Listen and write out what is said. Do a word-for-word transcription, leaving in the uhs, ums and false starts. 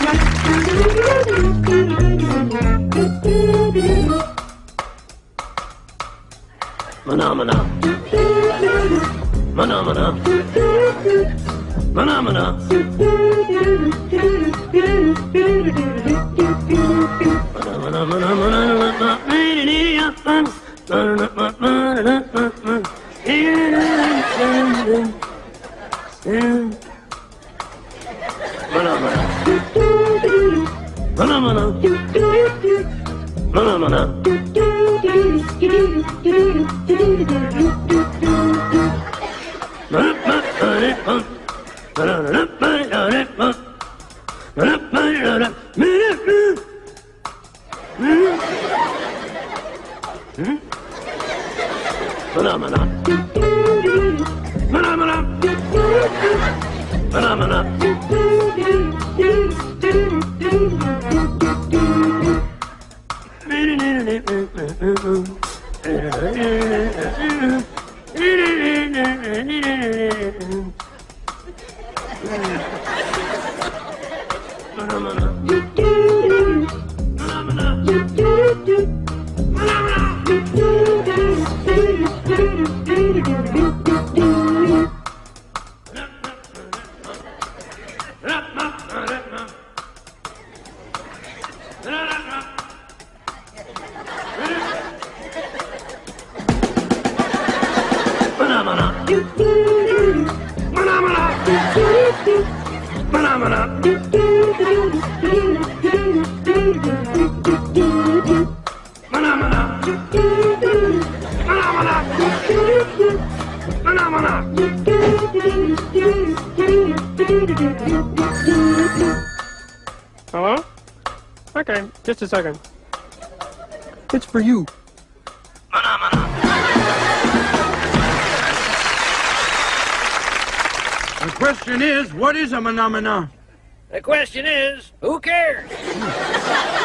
Phenomena. Phenomena. Phenomena. Phenomena. Phenomena. Phenomena. Phenomena. Phenomena. Hello? Okay, just a second. It's for you. The question is, what is a phenomena? The question is, who cares?